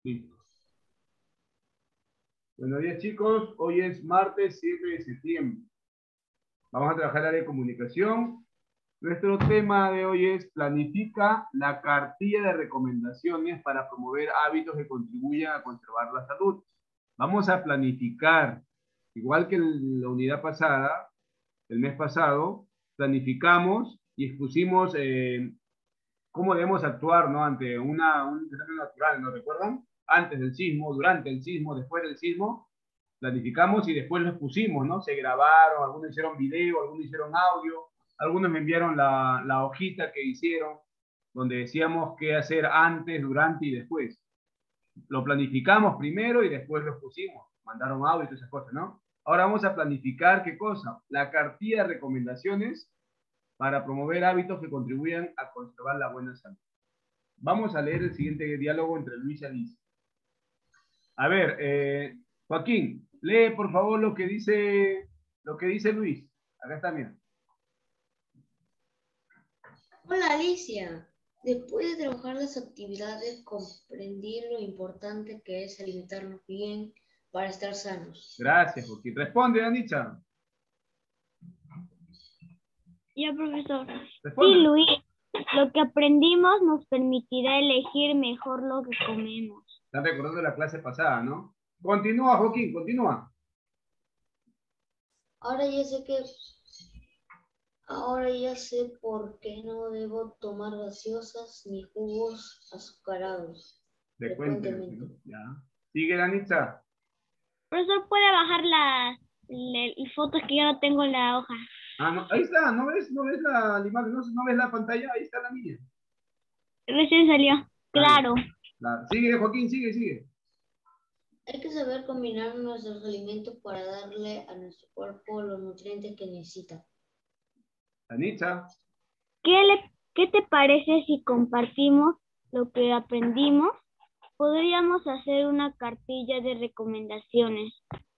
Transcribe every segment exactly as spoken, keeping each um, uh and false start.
Listo. Buenos días, chicos. Hoy es martes siete de septiembre. Vamos a trabajar el área de comunicación. Nuestro tema de hoy es planifica la cartilla de recomendaciones para promover hábitos que contribuyan a conservar la salud. Vamos a planificar, igual que en la unidad pasada, el mes pasado, planificamos y expusimos eh, cómo debemos actuar, ¿no? Ante una, un fenómeno natural, ¿no recuerdan? Antes del sismo, durante el sismo, después del sismo, planificamos y después lo expusimos, ¿no? Se grabaron, algunos hicieron video, algunos hicieron audio, algunos me enviaron la, la hojita que hicieron, donde decíamos qué hacer antes, durante y después. Lo planificamos primero y después lo expusimos. Mandaron audio y todas esas cosas, ¿no? Ahora vamos a planificar, ¿qué cosa? La cartilla de recomendaciones para promover hábitos que contribuyan a conservar la buena salud. Vamos a leer el siguiente diálogo entre Luis y Alicia. A ver, eh, Joaquín, lee por favor lo que dice, lo que dice Luis. Acá está, mira. Hola Alicia, después de trabajar las actividades comprendí lo importante que es alimentarnos bien para estar sanos. Gracias, Joaquín. Responde, Anicha. Ya, profesor. Responde. Sí, Luis, lo que aprendimos nos permitirá elegir mejor lo que comemos. Están recordando la clase pasada, ¿no? Continúa, Joaquín, continúa. Ahora ya sé que ahora ya sé por qué no debo tomar gaseosas ni jugos azucarados frecuentemente. ¿No? Ya. Sigue, Anitza. Profesor, ¿puede bajar las la, la fotos que yo no tengo en la hoja? Ah, no, ahí está, ¿no ves, no ves la, la imagen? ¿No, ¿No ves la pantalla? Ahí está la mía. Recién salió, claro. Claro. Sigue, Joaquín, sigue, sigue. Hay que saber combinar nuestros alimentos para darle a nuestro cuerpo los nutrientes que necesita. Anitza. ¿Qué, le, ¿Qué te parece si compartimos lo que aprendimos? Podríamos hacer una cartilla de recomendaciones.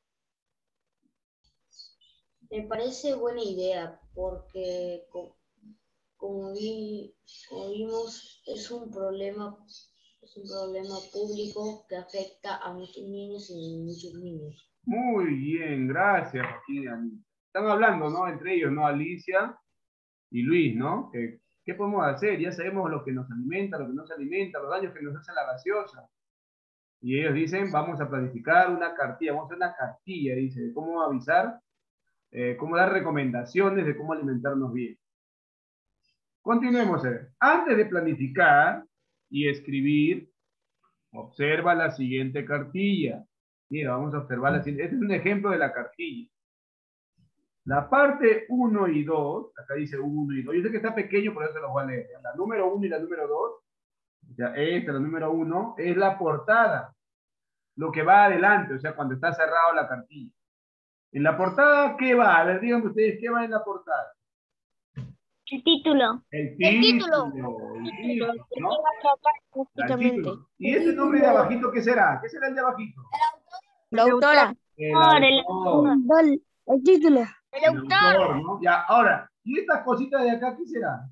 Me parece buena idea porque como, vi, como vimos es un problema es un problema público que afecta a muchos niños y muchos niños. Muy bien, gracias, Joaquín y Anitza. Están hablando, ¿no? Entre ellos, ¿no? Alicia y Luis, ¿no? ¿Qué, ¿Qué podemos hacer? Ya sabemos lo que nos alimenta, lo que no se alimenta, los daños que nos hace la gaseosa. Y ellos dicen, vamos a planificar una cartilla, vamos a hacer una cartilla, dice, de cómo avisar, eh, cómo dar recomendaciones de cómo alimentarnos bien. Continuemos a ver. Antes de planificar y escribir, observa la siguiente cartilla. Mira, vamos a observar la siguiente. Este es un ejemplo de la cartilla. La parte uno y dos, acá dice uno y dos. Yo sé que está pequeño, por eso se los voy a leer. La número uno y la número dos, o sea, esta, la número uno, es la portada. Lo que va adelante, o sea, cuando está cerrado la cartilla. En la portada, ¿qué va? A ver, díganme ustedes, ¿qué va en la portada? El título. El título. El título, el título, ¿no? El título. ¿Y este nombre de abajito qué será? ¿Qué será el de abajito? La autora. El El autor. El, el título. El autor, ¿no? Ya, ahora, ¿y estas cositas de acá qué será?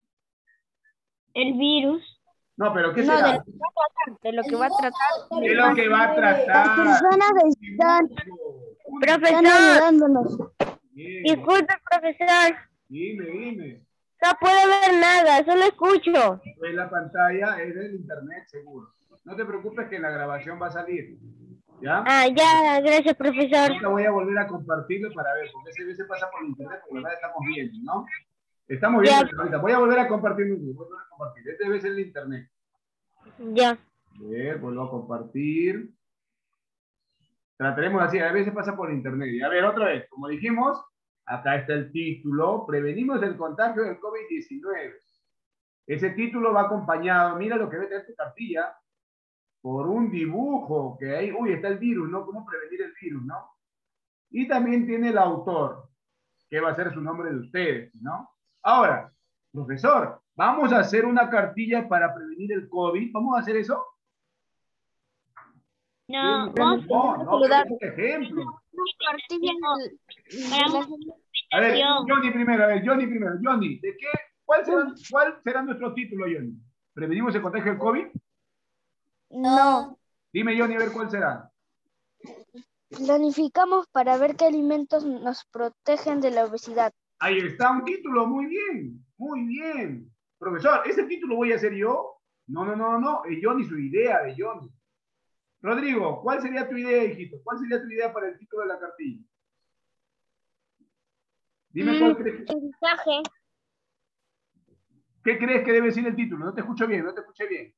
El virus. No, pero ¿qué No, será? de lo que va a tratar. De lo que va a tratar. Las personas están, están ayudándonos. Bien. Disculpe, profesor. Dime, dime. No puedo ver nada, solo escucho. Pues la pantalla es del internet, seguro. No te preocupes que la grabación va a salir. ¿Ya? Ah, ya, gracias, profesor. Ahorita voy a volver a compartirlo para ver, porque ese veces pasa por internet, porque la verdad estamos viendo, ¿no? Estamos viendo Ya. ahorita. Voy a volver a compartirlo. Voy a volver a compartir. Este debe ser el internet. Ya. A ver, vuelvo a compartir. Trataremos así, a veces pasa por internet. Y a ver, otra vez, como dijimos, acá está el título, prevenimos el contagio del COVID diecinueve. Ese título va acompañado, mira lo que ve en tu cartilla, por un dibujo que hay, uy, está el virus, ¿no? ¿Cómo prevenir el virus, no? Y también tiene el autor, que va a ser su nombre de ustedes, ¿no? Ahora, profesor, vamos a hacer una cartilla para prevenir el COVID, ¿vamos a hacer eso? No, No, vamos no, no, no, es un ejemplo. A ver, Johnny primero, a ver, Johnny primero. Johnny, ¿de qué? ¿Cuál será, cuál será nuestro título, Johnny? ¿Prevenimos el contagio del COVID? No. Dime, Johnny, a ver cuál será. Planificamos para ver qué alimentos nos protegen de la obesidad. Ahí está un título, muy bien, muy bien. Profesor, ¿ese título voy a hacer yo? No, no, no, no, es Johnny, su idea de Johnny. Rodrigo, ¿cuál sería tu idea, hijito? ¿Cuál sería tu idea para el título de la cartilla? Dime cuál crees que... Mensaje. ¿Qué crees que debe decir el título? No te escucho bien, no te escuché bien.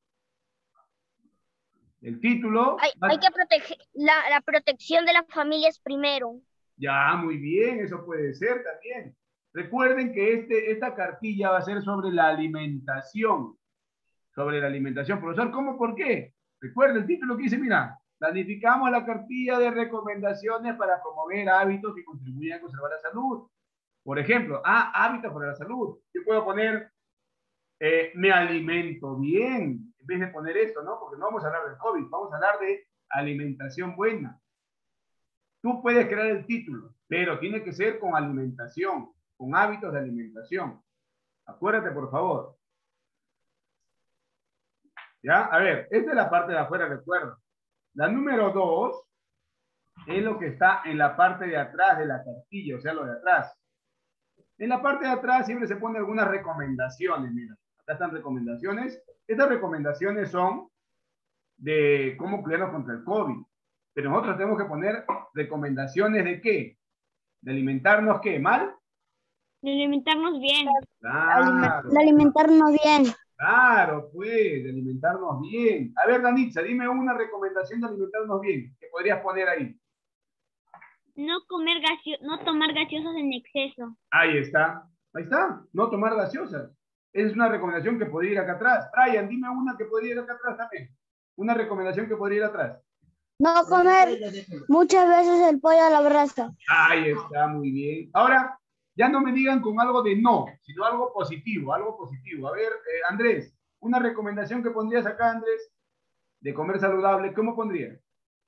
El título... Hay, hay que proteger, la, la protección de las familias primero. Ya, muy bien, eso puede ser también. Recuerden que este, esta cartilla va a ser sobre la alimentación. Sobre la alimentación. Profesor, ¿cómo? ¿Por qué? Recuerden el título que dice, mira, planificamos la cartilla de recomendaciones para promover hábitos que contribuyan a conservar la salud. Por ejemplo, ah, hábitos para la salud. Yo puedo poner, eh, me alimento bien, en vez de poner esto, ¿no? Porque no vamos a hablar del COVID, vamos a hablar de alimentación buena. Tú puedes crear el título, pero tiene que ser con alimentación, con hábitos de alimentación. Acuérdate, por favor. ¿Ya? A ver, esta es la parte de afuera, recuerda. La número dos es lo que está en la parte de atrás de la cartilla, o sea, lo de atrás. En la parte de atrás siempre se ponen algunas recomendaciones, mira. Acá están recomendaciones. Estas recomendaciones son de cómo cuidarnos contra el COVID. Pero nosotros tenemos que poner recomendaciones de qué. ¿De alimentarnos qué? ¿Mal? De alimentarnos bien. Claro. De alimentarnos bien. Claro, pues, de alimentarnos bien. A ver, Danitza, dime una recomendación de alimentarnos bien que podrías poner ahí. No comer gaseo no tomar gaseosas en exceso. Ahí está. Ahí está. No tomar gaseosas. Esa es una recomendación que podría ir acá atrás. Brian, dime una que podría ir acá atrás también. Una recomendación que podría ir atrás. No comer muchas veces el pollo a la brasa. Ahí está, muy bien. Ahora, ya no me digan con algo de no, sino algo positivo, algo positivo. A ver, eh, Andrés, una recomendación que pondrías acá, Andrés, de comer saludable, ¿cómo pondrías?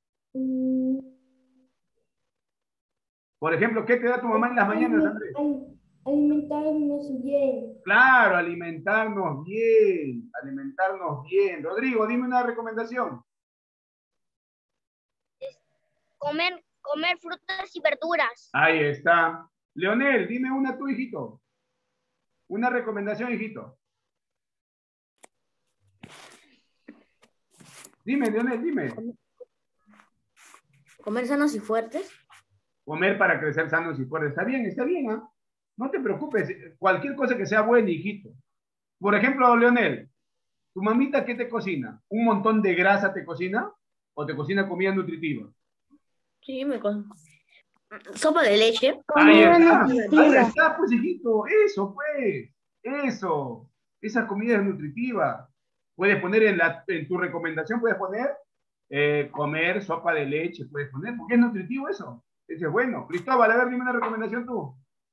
Por ejemplo, ¿qué te da tu mamá en las mañanas, Andrés? Alimentarnos bien. Claro, alimentarnos bien, alimentarnos bien. Rodrigo, dime una recomendación. Comer, comer frutas y verduras. Ahí está. Leonel, dime una tú, hijito. Una recomendación, hijito. Dime, Leonel, dime. Comer sanos y fuertes. Comer para crecer sanos y fuertes. Está bien, está bien, ¿ah? No te preocupes. Cualquier cosa que sea buena, hijito. Por ejemplo, Leonel, ¿tu mamita qué te cocina? ¿Un montón de grasa te cocina? ¿O te cocina comida nutritiva? Sí, me con... sopa de leche. Ahí está, ahí está, pues, hijito. Eso, pues. Eso. Esa comida es nutritiva. Puedes poner en, la, en tu recomendación, puedes poner eh, comer sopa de leche, puedes poner, porque es nutritivo eso. Eso es bueno. Cristóbal, a ver, dime una recomendación tú.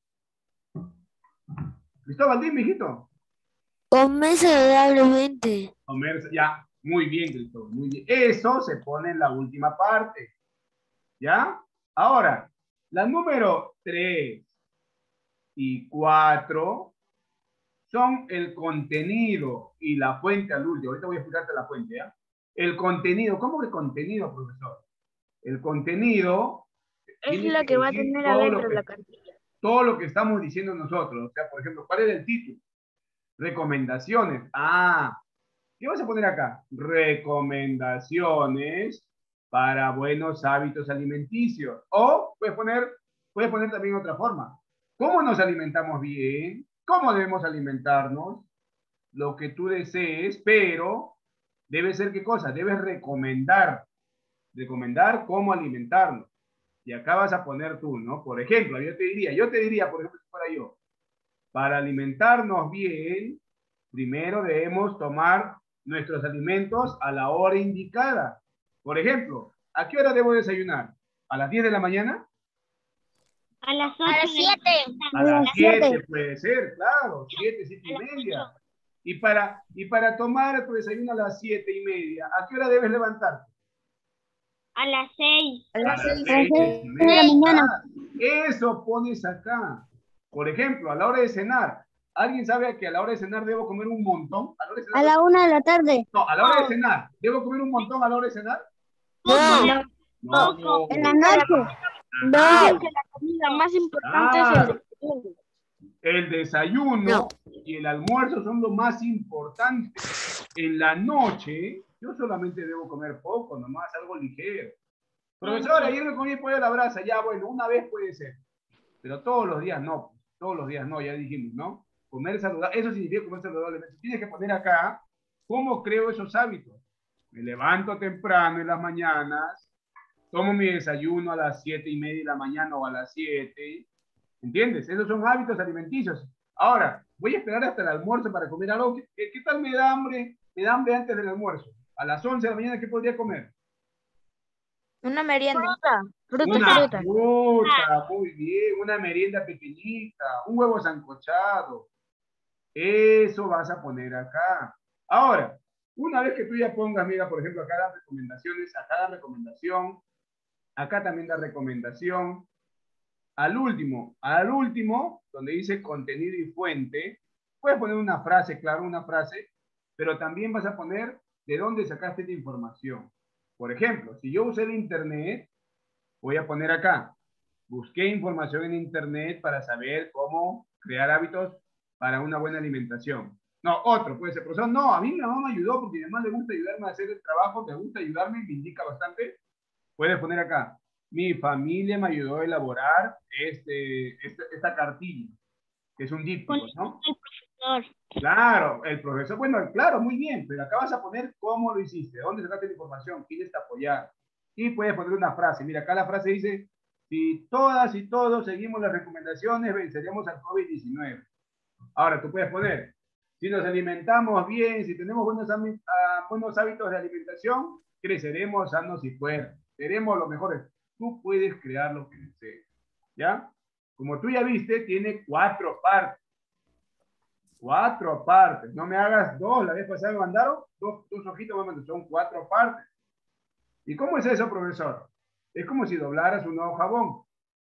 Cristóbal, dime, hijito. Comer saludablemente. Comer, ya, muy bien, Cristóbal, muy bien. Eso se pone en la última parte. ¿Ya? Ahora, la número tres y cuatro son el contenido y la fuente al último. Ahorita voy a explicarte la fuente, ¿ya? El contenido. ¿Cómo que contenido, profesor? El contenido Es la que va a tener adentro la cartilla. Todo lo que estamos diciendo nosotros. O sea, por ejemplo, ¿cuál es el título? Recomendaciones. Ah, ¿qué vas a poner acá? Recomendaciones para buenos hábitos alimenticios. O puedes poner, puedes poner también otra forma. ¿Cómo nos alimentamos bien? ¿Cómo debemos alimentarnos? Lo que tú desees, pero debe ser ¿qué cosa? Debes recomendar. Recomendar cómo alimentarnos. Y acá vas a poner tú, ¿no? Por ejemplo, yo te diría, yo te diría, por ejemplo, si fuera yo, para alimentarnos bien, primero debemos tomar nuestros alimentos a la hora indicada. Por ejemplo, ¿a qué hora debo desayunar? ¿A las diez de la mañana? A las ocho. A las siete. A las siete puede ser, claro, siete, siete y media. Y para, y para tomar tu desayuno a las siete y media, ¿a qué hora debes levantarte? A las seis. A las seis seis de y la media. mañana. Eso pones acá. Por ejemplo, a la hora de cenar. ¿Alguien sabe que a la hora de cenar debo comer un montón? ¿A la hora de cenar? A la una de la tarde. No, a la hora de cenar. ¿Debo comer un montón a la hora de cenar? No. No, Poco. En la noche. Ah, Dice que la comida más importante es el desayuno. el desayuno No. y el almuerzo son lo más importante. En la noche, yo solamente debo comer poco, nomás algo ligero. Profesor, ayer me comí pollo a la brasa, ya bueno, una vez puede ser, pero todos los días no, todos los días no, ya dijimos, ¿no? Comer saludable, eso significa comer saludablemente. Tienes que poner acá cómo creo esos hábitos. Me levanto temprano en las mañanas, tomo mi desayuno a las siete y media de la mañana o a las siete, ¿entiendes? Esos son hábitos alimenticios. Ahora, voy a esperar hasta el almuerzo para comer algo. ¿Qué, qué tal me da hambre? Me da hambre antes del almuerzo. A las once de la mañana, ¿qué podría comer? Una merienda. Fruta, fruta, Una fruta. fruta, muy bien, una merienda pequeñita, un huevo sancochado. Eso vas a poner acá. Ahora, una vez que tú ya pongas, mira, por ejemplo, acá dan recomendaciones, acá dan recomendación, acá también da recomendación. Al último, al último, donde dice contenido y fuente, puedes poner una frase, claro, una frase, pero también vas a poner de dónde sacaste la información. Por ejemplo, si yo usé el internet, voy a poner acá, busqué información en internet para saber cómo crear hábitos para una buena alimentación. No, otro puede ser, profesor, no, a mí mi mamá me ayudó porque a mi mamá le gusta ayudarme a hacer el trabajo, me gusta ayudarme y me indica bastante. Puedes poner acá, mi familia me ayudó a elaborar este, este, esta cartilla, que es un díptico, ¿no? El profesor. Claro, el profesor, bueno, claro, muy bien, pero acá vas a poner cómo lo hiciste, dónde sacaste la información, quiénes te apoyaron. Y puedes poner una frase, mira, acá la frase dice, si todas y todos seguimos las recomendaciones, venceremos al COVID diecinueve. Ahora, tú puedes poner, si nos alimentamos bien, si tenemos buenos, uh, buenos hábitos de alimentación, creceremos sanos y fuertes, seremos los mejores. Tú puedes crear lo que desees, ¿ya? Como tú ya viste, tiene cuatro partes. Cuatro partes. No me hagas dos. La vez pasada me mandaron dos, dos hojitas, me mandaron, son cuatro partes. ¿Y cómo es eso, profesor? Es como si doblaras un nuevo jabón.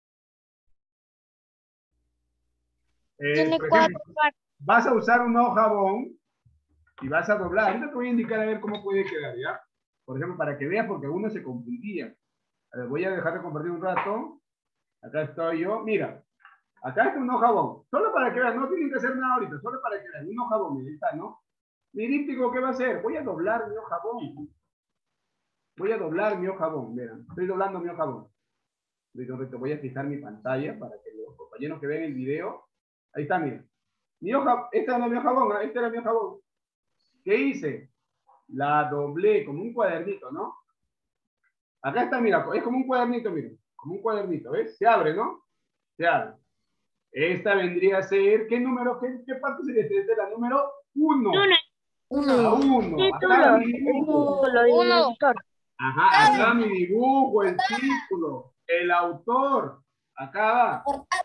Eh, Tiene por cuatro ejemplo, partes. vas a usar un nuevo jabón y vas a doblar. Ahorita te voy a indicar a ver cómo puede quedar, ¿ya? Por ejemplo, para que veas, porque algunos se confundían. A ver, voy a dejar de compartir un rato. Acá estoy yo. Mira, acá está un nuevo jabón. Solo para que vean, no tienen que hacer nada ahorita, solo para que vean. Un nuevo jabón, ahí está, ¿no? Mi díptico, ¿qué va a hacer? Voy a doblar mi hojabón. Voy a doblar mi hojabón. Vean, estoy doblando mi hojabón. Voy a fijar mi pantalla para que los compañeros que ven el video. Ahí está, mira. Mi hoja, esta era mi hojabón, este era mi hojabón. ¿Qué hice? La doblé como un cuadernito, ¿no? Acá está, mira, es como un cuadernito, mira. Como un cuadernito, ¿ves? Se abre, ¿no? Se abre. Esta vendría a ser, ¿qué número? ¿Qué, qué parte sería? Esta es la número uno. Uno. La uno. Acá mi dibujo. Uno. Ajá, acá mi dibujo, el título, el autor. Acá va.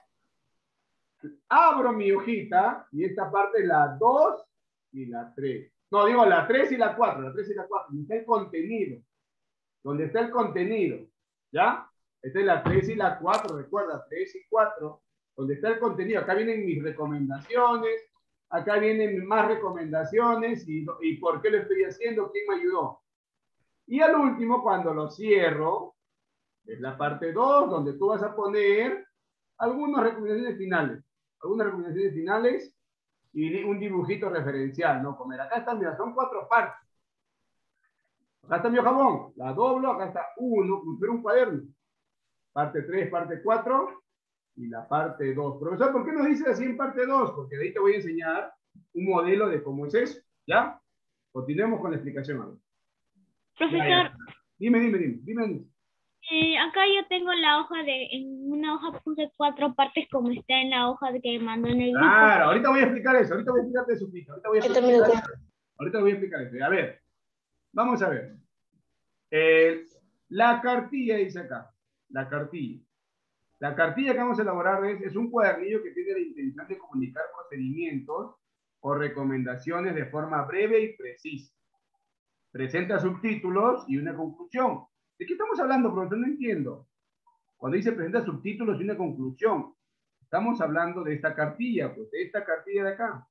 Abro mi hojita y esta parte es la dos y la tres. No, digo la tres y la cuatro, la tres y la cuatro. Donde está el contenido. Donde está el contenido. ¿Ya? Esta es la tres y la cuatro, recuerda, tres y cuatro. Donde está el contenido. Acá vienen mis recomendaciones. Acá vienen más recomendaciones y, y por qué lo estoy haciendo, quién me ayudó. Y al último, cuando lo cierro, es la parte dos, donde tú vas a poner algunas recomendaciones finales. Algunas recomendaciones finales y un dibujito referencial, ¿no? Comer. Acá están, mira, son cuatro partes. Acá está mi jabón, la doblo, acá está uno, como si fuera un cuaderno. Parte tres, parte cuatro y la parte dos. Profesor, ¿por qué nos dice así en parte dos? Porque de ahí te voy a enseñar un modelo de cómo es eso, ¿ya? Continuemos con la explicación ahora. Profesor, Ya, ya. Dime, dime, dime, dime. Eh, acá yo tengo la hoja de, en una hoja puse cuatro partes como está en la hoja de que mandó en el grupo. Claro, ahorita voy a explicar eso, ahorita voy a explicarte eso, Pita. Ahorita voy a explicar eso. Ahorita voy a explicar eso. A ver, vamos a ver. Eh, la cartilla dice acá, la cartilla. La cartilla que vamos a elaborar es, es un cuadernillo que tiene la intención de comunicar procedimientos o recomendaciones de forma breve y precisa. Presenta subtítulos y una conclusión. ¿De qué estamos hablando, profesor? No entiendo. Cuando dice presenta subtítulos y una conclusión, estamos hablando de esta cartilla, pues de esta cartilla de acá.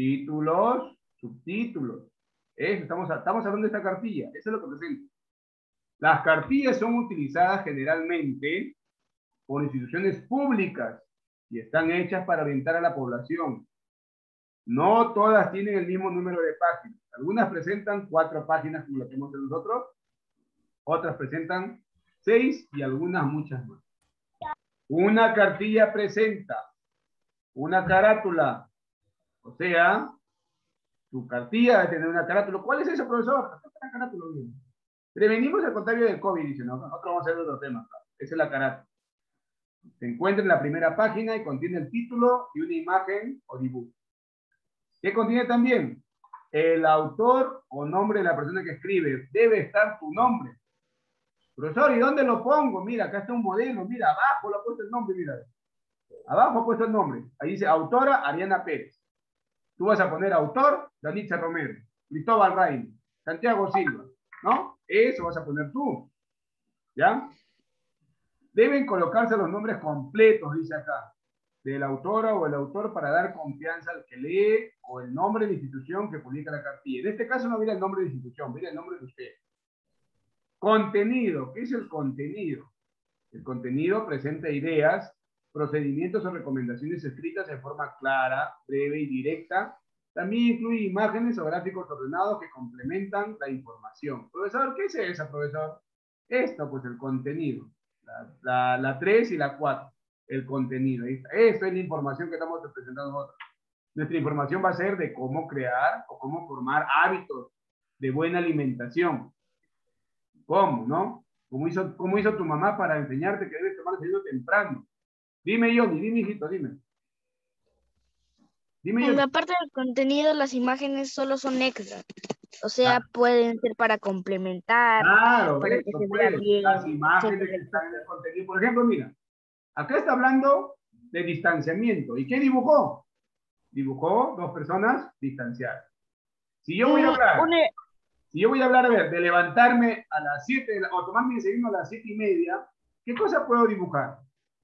Títulos, subtítulos. Eso, estamos, estamos hablando de esta cartilla. Eso es lo que presenta. Las cartillas son utilizadas generalmente por instituciones públicas y están hechas para orientar a la población. No todas tienen el mismo número de páginas. Algunas presentan cuatro páginas como lo que hemos hecho nosotros, otras presentan seis y algunas muchas más. Una cartilla presenta una carátula, o sea, tu cartilla debe tener una carátula. ¿Cuál es eso, profesor? Una carátula. Prevenimos el contagio del COVID, dice, no, nosotros vamos a hacer otro tema. Esa es la carátula. Se encuentra en la primera página y contiene el título y una imagen o dibujo. ¿Qué contiene también? El autor o nombre de la persona que escribe. Debe estar tu nombre. Profesor, ¿y dónde lo pongo? Mira, acá está un modelo. Mira, abajo lo ha puesto el nombre, mira. Abajo ha puesto el nombre. Ahí dice autora Ariana Pérez. Tú vas a poner autor Danitza Romero, Cristóbal Rain, Santiago Silva, ¿no? Eso vas a poner tú. ¿Ya? Deben colocarse los nombres completos, dice acá, de la autora o el autor para dar confianza al que lee o el nombre de la institución que publica la cartilla. En este caso no viene el nombre de la institución, viene el nombre de usted. Contenido. ¿Qué es el contenido? El contenido presenta ideas, procedimientos o recomendaciones escritas en forma clara, breve y directa. También incluye imágenes o gráficos ordenados que complementan la información. Profesor, ¿qué es eso, profesor? Esto, pues, el contenido. La, la, la tres y la cuatro. El contenido. Esto es la información que estamos presentando nosotros. Nuestra información va a ser de cómo crear o cómo formar hábitos de buena alimentación. ¿Cómo, no? ¿Cómo hizo, cómo hizo tu mamá para enseñarte que debes tomar desayuno temprano? Dime, Johnny, dime, hijito, dime. Dime, En la Johnny. parte del contenido, las imágenes solo son extras. O sea, ah. pueden ser para complementar, claro, para eso, que se pues, vea bien. las imágenes que están en el contenido. Por ejemplo, mira, acá está hablando de distanciamiento. ¿Y qué dibujó? Dibujó dos personas distanciadas. Si yo voy a hablar, Una... si yo voy a hablar, a ver, de levantarme a las siete o tomar mi desayuno a las siete y media, ¿qué cosa puedo dibujar?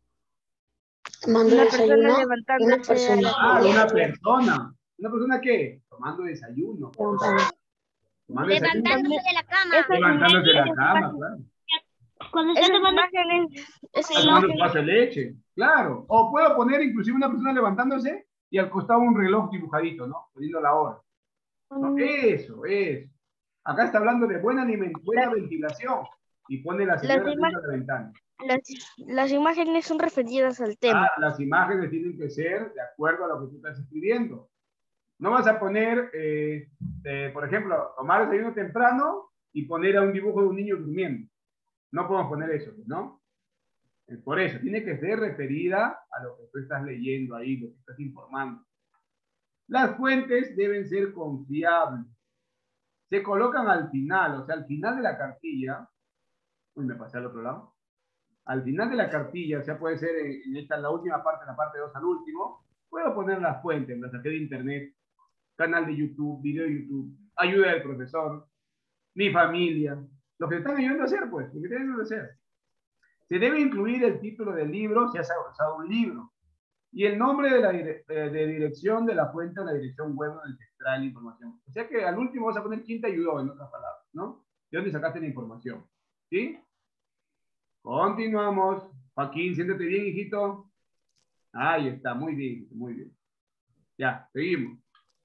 Tomando una desayuno, persona levantándose. una persona. Ah, una persona. ¿Una persona qué? Tomando desayuno. Tomando levantándose desayuno. de la cama. Levantándose de la cama, claro. Cuando está tomando tomando un vaso de leche, claro. O puedo poner inclusive una persona levantándose y al costado un reloj dibujadito, ¿no? Poniendo la hora. ¿No? Eso, eso. Acá está hablando de buena alimentación, buena ventilación. Y pone la señora dentro de la ventana. Las, las imágenes son referidas al tema. Ah, las imágenes tienen que ser de acuerdo a lo que tú estás escribiendo. No vas a poner, eh, eh, por ejemplo, tomar desayuno temprano y poner a un dibujo de un niño durmiendo. No podemos poner eso, ¿no? Por eso, tiene que ser referida a lo que tú estás leyendo ahí, lo que estás informando. Las fuentes deben ser confiables. Se colocan al final, o sea, al final de la cartilla. Uy, me pasé al otro lado. Al final de la cartilla, o sea, puede ser en esta, en la última parte, en la parte dos al último, puedo poner las fuentes, las saqué de internet, canal de YouTube, video de YouTube, ayuda del profesor, mi familia, lo que te están ayudando a hacer, pues, lo que te están ayudando a hacer. Se debe incluir el título del libro, si has usado un libro, y el nombre de la dire de dirección de la fuente o la dirección web donde se extrae la información. O sea que al último vas a poner quién te ayudó, en otras palabras, ¿no? De dónde sacaste la información, ¿sí? Continuamos. Joaquín, siéntate bien, hijito. Ahí está, muy bien, muy bien. Ya, seguimos.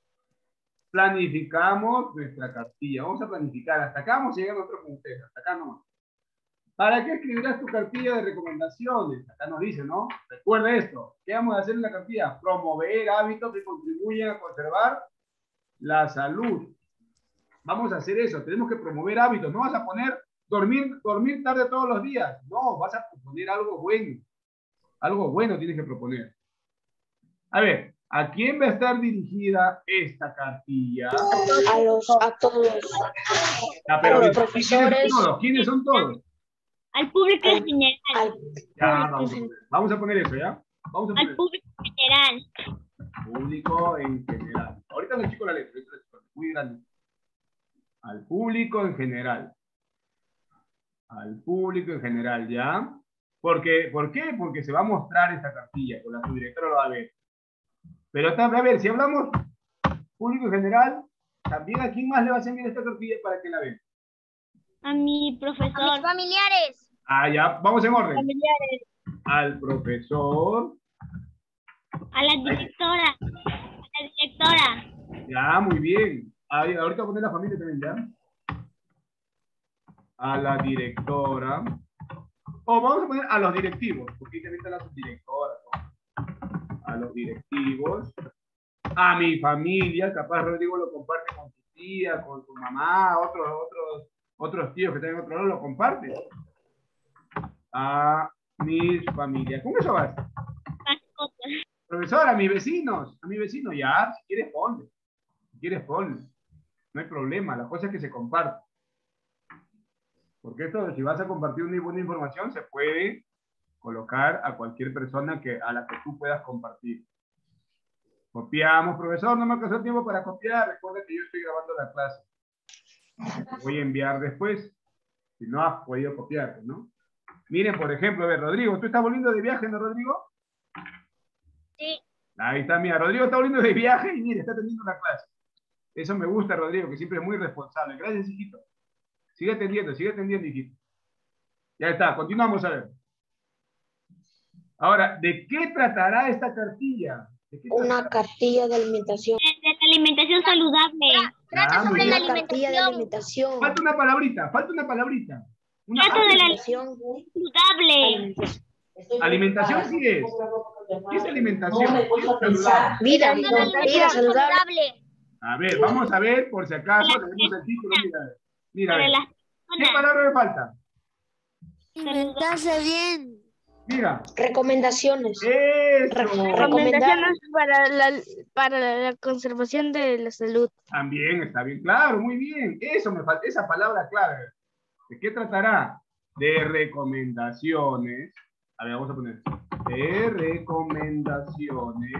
Planificamos nuestra cartilla. Vamos a planificar. Hasta acá vamos a llegar nosotros con ustedes. Hasta acá nomás. ¿Para qué escribirás tu cartilla de recomendaciones? Acá nos dice, ¿no? Recuerda esto. ¿Qué vamos a hacer en la cartilla? Promover hábitos que contribuyen a conservar la salud. Vamos a hacer eso. Tenemos que promover hábitos. No vas a poner dormir, dormir tarde todos los días. No, vas a proponer algo bueno. Algo bueno tienes que proponer. A ver, ¿a quién va a estar dirigida esta cartilla? A los, a todos. Ah, pero, a los ¿quiénes profesores. son todos? ¿Quiénes son todos? Al público en general. Al, Ya, vamos a, poner, vamos a poner eso, ¿ya? Vamos a poner al público en general. Público en general. Ahorita les chico la letra, muy grande. Al público en general. Al público en general, ¿ya? Porque, ¿por qué? Porque se va a mostrar esta cartilla, con la subdirectora lo va a ver. Pero está, a ver, si hablamos público en general, también a quién más le va a enviar esta cartilla para que la vean. A mi A mis profesor. familiares. Ah, ya, vamos en orden. Familiares. Al profesor. A la directora. A la directora. Ya, muy bien. Ahí, ahorita poner la familia también, ¿ya? A la directora. O vamos a poner a los directivos, porque ahí también están las subdirectoras, ¿no? A los directivos. A mi familia, capaz Rodrigo lo comparte con tu tía, con tu mamá, otros, otros, otros tíos que están en otro lado, lo comparte. A mis familias. ¿Con eso vas? Mascotas. Profesor, a mis vecinos, a mis vecinos, ya, si quieres ponle. Si quieres ponle. No hay problema, la cosa es que se comparte. Porque esto, si vas a compartir una buena información, se puede colocar a cualquier persona que, a la que tú puedas compartir. Copiamos, profesor, no me alcanzó tiempo para copiar. Recuerda que yo estoy grabando la clase. Lo voy a enviar después. Si no has podido copiar, ¿no? Miren, por ejemplo, a ver, Rodrigo, ¿tú estás volviendo de viaje, no, Rodrigo? Sí. Ahí está, mira, Rodrigo está volviendo de viaje y mire, está teniendo la clase. Eso me gusta, Rodrigo, que siempre es muy responsable. Gracias, hijito. Sigue atendiendo, sigue atendiendo, hijito. Ya está, continuamos a ver. Ahora, ¿de qué tratará esta cartilla? ¿De qué Una tratará? cartilla de alimentación. De la alimentación saludable. Trata Ah, muy sobre la bien. Una cartilla de alimentación. alimentación. Falta una palabrita, falta una palabrita. Una Trata de la Alimentación. saludable. alimentación sí es. ¿Qué es alimentación? ¿Qué es saludable? Vida, Una vida alimentación saludable. saludable. A ver, vamos a ver, por si acaso, leemos el título. Mira, mira, a Para ver. las ¿Qué personas. palabra me falta? Alimentarse bien. Mira. Recomendaciones. Eso. Recomendaciones para la, para la conservación de la salud. También está bien, claro, muy bien. Eso me falta, esa palabra clave. ¿De qué tratará? De recomendaciones. A ver, vamos a poner. De recomendaciones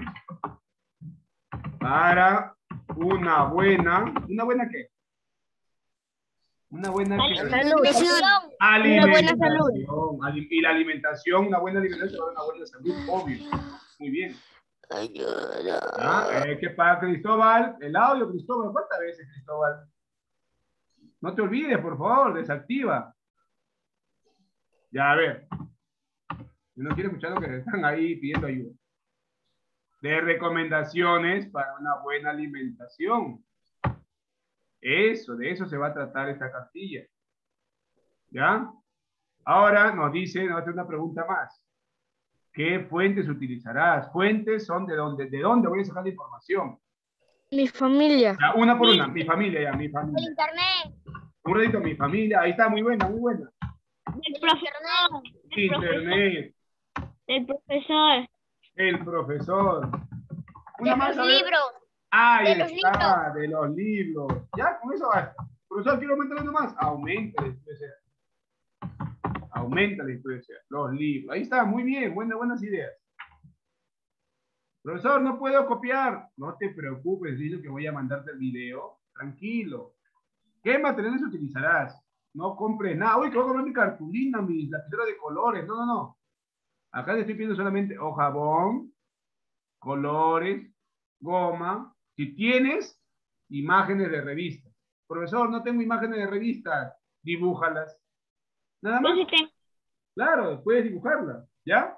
para una buena. ¿Una buena qué? Una buena ¿qué? Alimentación. Alimentación. Una buena salud. Ali- Y la alimentación, una buena alimentación para una buena salud, obvio. Muy bien. ¿Ah? Eh, ¿Qué pasa, Cristóbal? El audio, Cristóbal. ¿Cuántas veces, Cristóbal? No te olvides, por favor, desactiva. Ya, a ver. Yo no quiero escuchar lo que están ahí pidiendo ayuda. De recomendaciones para una buena alimentación. Eso, de eso se va a tratar esta cartilla. ¿Ya? Ahora nos dice, nos hace una pregunta más. ¿Qué fuentes utilizarás? Fuentes son de dónde, de dónde voy a sacar la información. Mi familia. Ya, una por una, mi familia, ya, mi El familia. internet. Un ratito, mi familia, ahí está, muy buena, muy buena. Del profesor. Del profesor. Internet, Del profesor. el profesor. Una De más, los a ver. libros. Ahí de los está, de los libros. Ya, con eso basta. Profesor, quiero aumentar uno más. Aumenta la puede ser. Aumenta la puede ser. Los libros. Ahí está, muy bien, buenas, buenas ideas. Profesor, no puedo copiar. No te preocupes, dice que voy a mandarte el video. Tranquilo. ¿Qué materiales utilizarás? No compres nada. Uy, que voy a comprar mi cartulina, mis lapiceros de colores. No, no, no. Acá te estoy pidiendo solamente o jabón, colores, goma. Si tienes imágenes de revistas. Profesor, no tengo imágenes de revistas. Dibújalas. Nada más. Yo sí tengo. Claro, puedes dibujarlas. ¿Ya?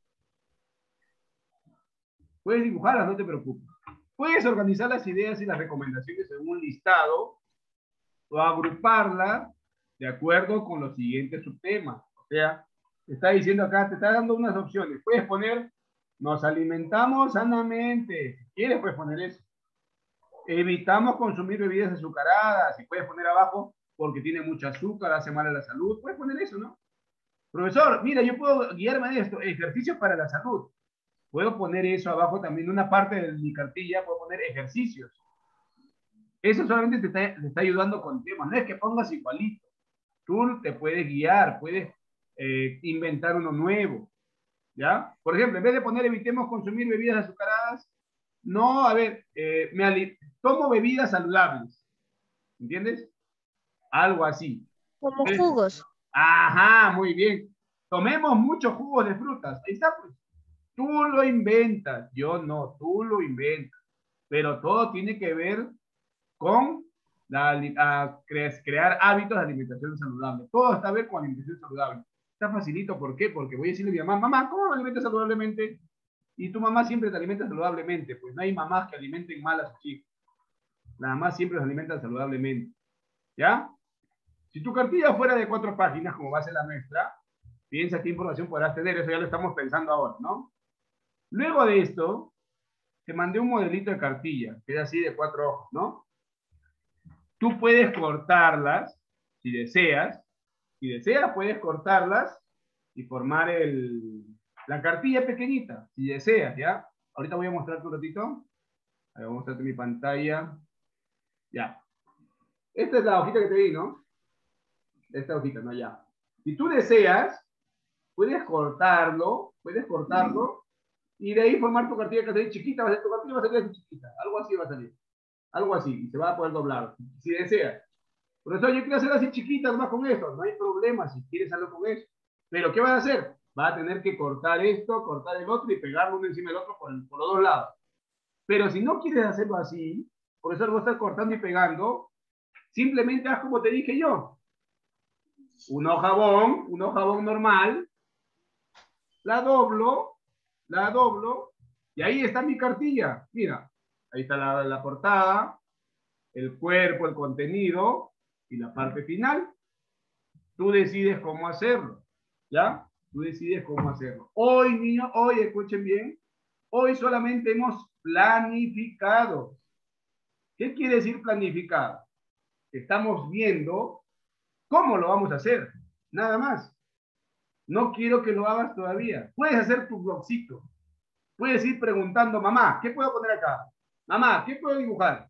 Puedes dibujarlas, no te preocupes. Puedes organizar las ideas y las recomendaciones en un listado o agruparlas de acuerdo con los siguientes subtemas. O sea, te está diciendo acá, te está dando unas opciones. Puedes poner, nos alimentamos sanamente. Si quieres, puedes poner eso. Evitamos consumir bebidas azucaradas. Si puedes poner abajo, porque tiene mucho azúcar, hace mal a la salud. Puedes poner eso, ¿no? Profesor, mira, yo puedo guiarme de esto. Ejercicios para la salud. Puedo poner eso abajo también. Una parte de mi cartilla puedo poner ejercicios. Eso solamente te está, te está ayudando con temas. No es que pongas igualito. Tú te puedes guiar, puedes eh, inventar uno nuevo. ¿Ya? Por ejemplo, en vez de poner evitemos consumir bebidas azucaradas, no, a ver, eh, me tomo bebidas saludables. ¿Entiendes? Algo así. Como ¿Eh? jugos. Ajá, muy bien. Tomemos muchos jugos de frutas. Ahí está, pues. Tú lo inventas, yo no, tú lo inventas. Pero todo tiene que ver con la, a cre crear hábitos de alimentación saludable. Todo está a ver con alimentación saludable. Está facilito, ¿por qué? Porque voy a decirle a mi mamá, mamá, ¿cómo me alimentas saludablemente? Y tu mamá siempre te alimenta saludablemente. Pues no hay mamás que alimenten mal a sus hijos. La mamá siempre los alimenta saludablemente. ¿Ya? Si tu cartilla fuera de cuatro páginas, como va a ser la nuestra, piensa qué información podrás tener. Eso ya lo estamos pensando ahora, ¿no? Luego de esto, te mandé un modelito de cartilla, que es así de cuatro ojos, ¿no? Tú puedes cortarlas, si deseas. Si deseas, puedes cortarlas y formar el, la cartilla pequeñita, si deseas, ¿ya? Ahorita voy a mostrarte un ratito. Ahí voy a mostrarte mi pantalla. Ya. Esta es la hojita que te di, ¿no? Esta hojita, ¿no? Ya. Si tú deseas, puedes cortarlo, puedes cortarlo, y de ahí formar tu cartilla que va a salir chiquita, va a ser, tu cartilla va a salir así chiquita. Algo así va a salir. Algo así, y se va a poder doblar, si deseas. Profesor, yo quiero hacer así chiquitas más con esto. No hay problema si quieres hacerlo con eso. Pero, ¿qué vas a hacer? Vas a tener que cortar esto, cortar el otro y pegarlo uno encima del otro por, el, por los dos lados. Pero si no quieres hacerlo así, profesor, voy a estar cortando y pegando, simplemente haz como te dije yo. Un hojabón, un hojabón normal, la doblo, la doblo, y ahí está mi cartilla. Mira, ahí está la, la portada, el cuerpo, el contenido, y la parte final. Tú decides cómo hacerlo, ¿ya? Tú decides cómo hacerlo. Hoy, niños, hoy, escuchen bien, hoy solamente hemos planificado. ¿Qué quiere decir planificado? Estamos viendo cómo lo vamos a hacer, nada más. No quiero que lo hagas todavía. Puedes hacer tu blogcito. Puedes ir preguntando, mamá, ¿qué puedo poner acá? Mamá, ¿qué puedo dibujar?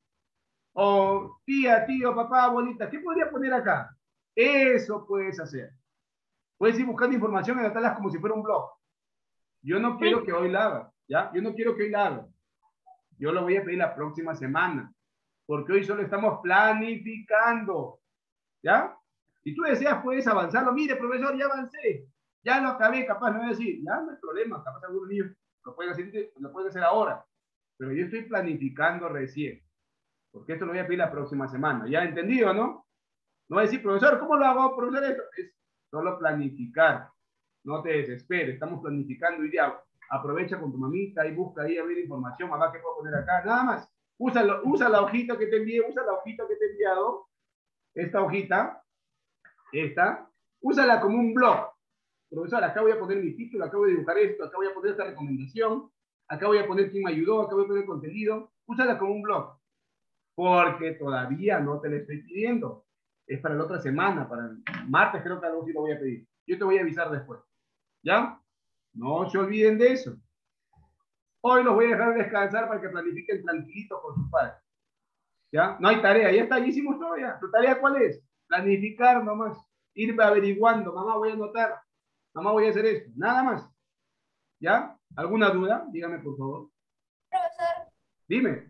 O tía, tío, papá, abuelita, ¿qué podría poner acá? Eso puedes hacer. Puedes ir buscando información y anotarlas como si fuera un blog. Yo no quiero que hoy la haga, ¿ya? Yo no quiero que hoy la haga. Yo lo voy a pedir la próxima semana, porque hoy solo estamos planificando, ¿ya? Si tú deseas, puedes avanzarlo. Mire, profesor, ya avancé. Ya lo acabé, capaz me voy a decir, ya no hay problema, capaz algunos niños lo pueden hacer, lo pueden hacer ahora. Pero yo estoy planificando recién. Porque esto lo voy a pedir la próxima semana. ¿Ya entendido, no? No voy a decir, profesor, ¿cómo lo hago, profesor? Esto es solo planificar. No te desesperes, estamos planificando hoy día. Aprovecha con tu mamita y busca ahí a ver información. Mamá, ¿qué puedo poner acá? Nada más. Usa, usa la hojita que te envié, usa la hojita que te he enviado. Esta hojita, esta, úsala como un blog. Profesor, acá voy a poner mi título, acá voy a dibujar esto, acá voy a poner esta recomendación, acá voy a poner quién me ayudó, acá voy a poner contenido. Úsala como un blog. Porque todavía no te lo estoy pidiendo. Es para la otra semana, para el martes creo que algo sí lo voy a pedir. Yo te voy a avisar después. ¿Ya? No se olviden de eso. Hoy los voy a dejar descansar para que planifiquen tranquilitos con sus padres. ¿Ya? No hay tarea, ya está, ya hicimos todo ya. ¿Tu tarea cuál es? Planificar nomás. Ir averiguando, mamá voy a anotar, mamá voy a hacer esto, nada más. ¿Ya? ¿Alguna duda? Dígame por favor. Profesor. Dime.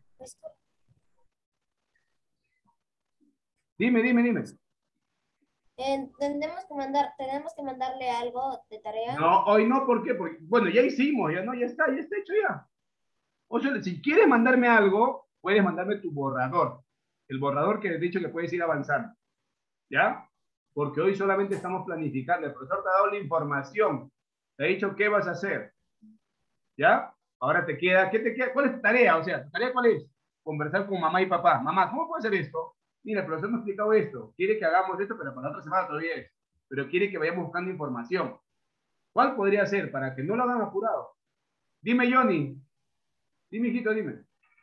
Dime, dime, dime. Eh, ¿Tenemos que mandar, tenemos que mandarle algo de tarea? No, hoy no, ¿por qué? Porque, bueno, ya hicimos, ya no, ya está, ya está hecho ya. O sea, si quieres mandarme algo, puedes mandarme tu borrador. El borrador que he dicho que puedes ir avanzando. ¿Ya? Porque hoy solamente estamos planificando. El profesor te ha dado la información. Te ha dicho qué vas a hacer. ¿Ya? Ahora te queda, ¿qué te queda? ¿Cuál es tu tarea? O sea, ¿tu tarea cuál es? Conversar con mamá y papá. Mamá, ¿cómo puedo hacer esto? Mira, el profesor me ha explicado esto. Quiere que hagamos esto, pero para la otra semana todavía es. Pero quiere que vayamos buscando información. ¿Cuál podría ser? Para que no lo hagan apurado. Dime, Johnny. Dime, hijito, dime.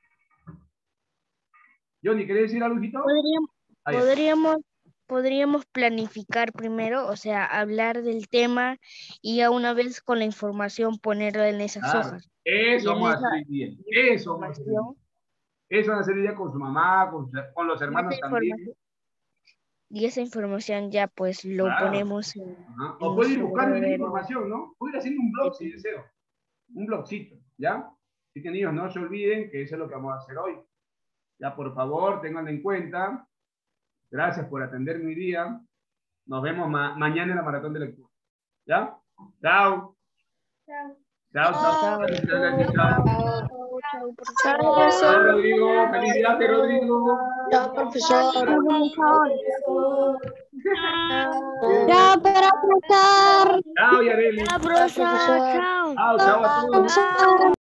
Johnny, ¿querés decir algo, hijito? Podríamos, podríamos, podríamos planificar primero, o sea, hablar del tema y ya una vez con la información ponerlo en esas Claro. hojas. Eso Y en vamos a esa- hacer bien. Eso vamos a hacer bien. Eso van a hacer ya con su mamá, con, su- con los hermanos esa también. información- Y esa información ya pues lo Claro. ponemos en, Ajá. en O puede ir su buscando verdadero- información, ¿no? Puede ir haciendo un blog si deseo. Un blogcito, ¿ya? Así que niños, no se olviden que eso es lo que vamos a hacer hoy. Ya, por favor, tenganlo en cuenta. Gracias por atenderme hoy día. Nos vemos ma mañana en la maratón de lectura. ¿Ya? Chao. Chao. Chao, chao. Gracias, gracias, chao. Chao, Chao, Rodrigo. Felicidades, Rodrigo. Chao, profesor. Chao, profesor. Chao, Yareli. Chao, profesor. Chao. Chao, chao a todos. Chao.